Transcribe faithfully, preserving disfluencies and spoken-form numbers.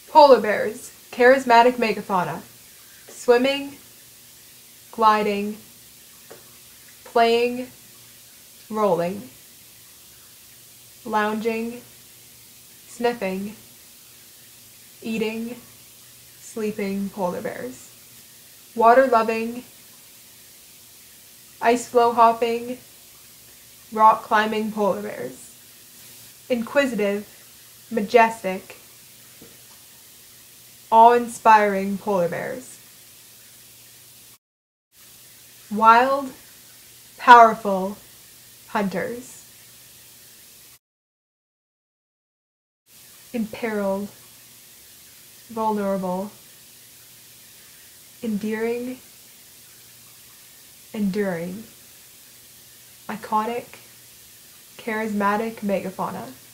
Polar bears, charismatic megafauna, swimming, gliding, playing, rolling, lounging, sniffing, eating, sleeping polar bears. Water-loving, ice floe hopping, rock climbing polar bears. Inquisitive, majestic, awe-inspiring polar bears. Wild, powerful hunters. Imperiled, vulnerable, endearing, enduring, iconic, charismatic megafauna.